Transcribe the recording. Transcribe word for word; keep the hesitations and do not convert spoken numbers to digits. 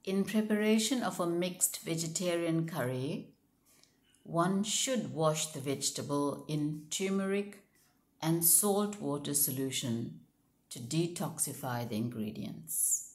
In preparation of a mixed vegetarian curry, one should wash the vegetable in turmeric and salt water solution to detoxify the ingredients.